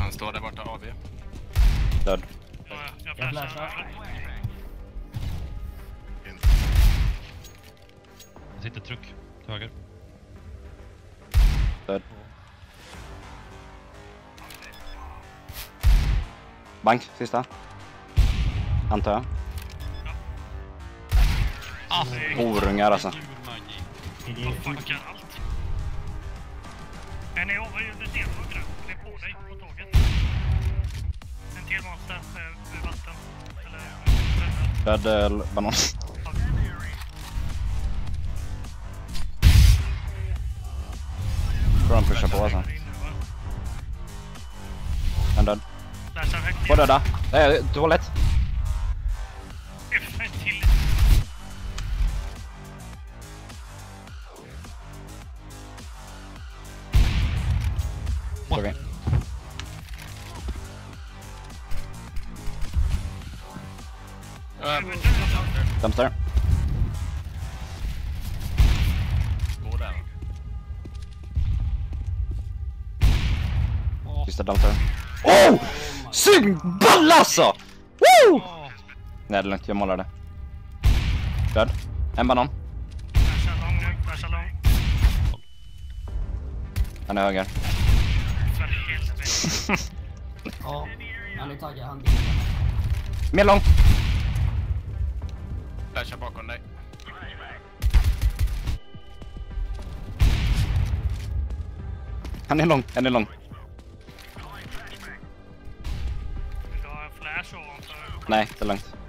Han står där borta, AV. Död. Jag flashar. Det sitter truck till höger. Död. Bank, sista. Antar jag. Horungar alltså. Fuckar allt. En är överljuden deltagare. Det är på dig på tåget. En till monster vid vatten. Eller... Död banan. Tror han pushar på alltså. En död. Två döda. Toalett. En till. Okej. Dumpster. Går där. Sista dumpster. Oh! Sug balla alltså! Woo! Nej, det är lugnt. Jag målar det. Död. En banan. Flasha lång nu. Flasha lång. Han är höger. För helvete. Ja, nu taggar jag han. Mer lång. Flashar bakom dig. Han är lång. Han är lång. Vill du ha en flash ovanför? Nej, det är lugnt.